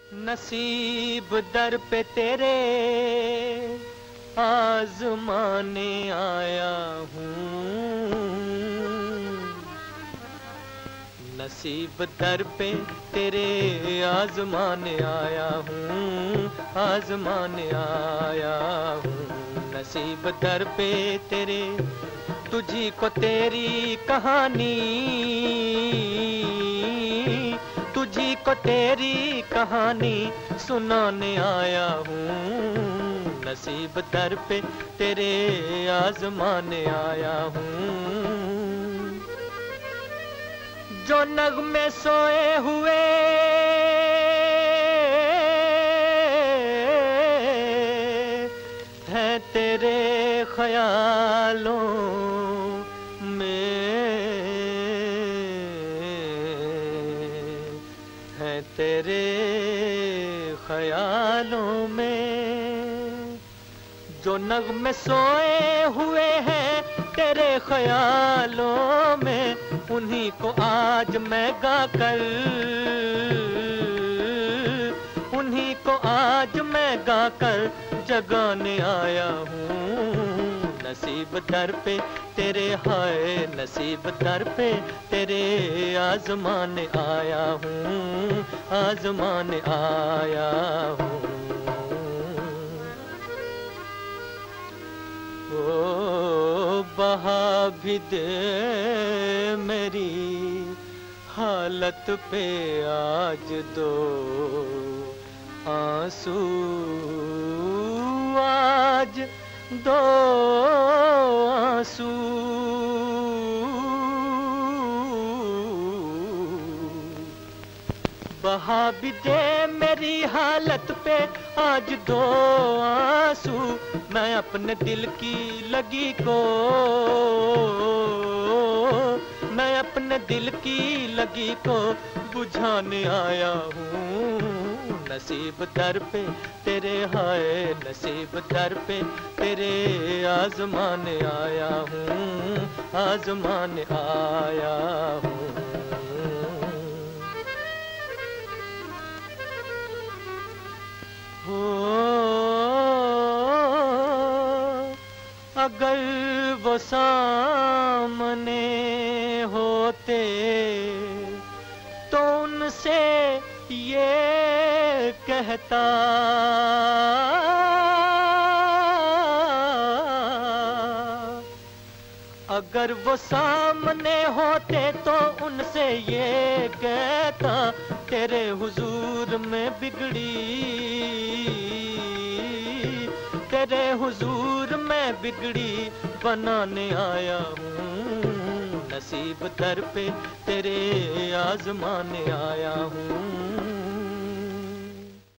नसीब दर पे तेरे आजमाने आया हूँ। नसीब दर पे तेरे आजमाने आया हूँ, आजमाने आया हूँ। नसीब दर पे तेरे, तुझी को तेरी कहानी, तुझी को तेरी कहानी सुनाने आया हूँ। नसीब दर पे तेरे आजमाने आया हूँ। जो नगमे सोए हुए हैं तेरे ख्यालों में, हैं तेरे ख्यालों में। जो नगमे सोए हुए हैं तेरे ख्यालों में, उन्हीं को आज मैं गाकर, उन्हीं को आज मैं गाकर जगाने आया हूँ। नसीब दर पे तेरे, हाय नसीब दर पे तेरे आजमाने आया हूँ, आजमाने आया हूँ। ओ बहा भी दे मेरी हालत पे आज दो आंसू, आज दो आंसू। बहा भी दे मेरी हालत पे आज दो आंसू। मैं अपने दिल की लगी को, मैं अपने दिल की लगी को बुझाने आया हूँ। नसीब दर पे तेरे, हाय नसीब दर पे तेरे आजमाने आया हूँ, आजमाने आया हूँ। हो अगर वो सामने होते तो उनसे ये कहता, अगर वो सामने होते तो उनसे ये कहता, तेरे हुजूर में बिगड़ी, तेरे हुजूर में बिगड़ी बनाने आया हूँ। नसीब दर पे तेरे आजमाने आया हूँ,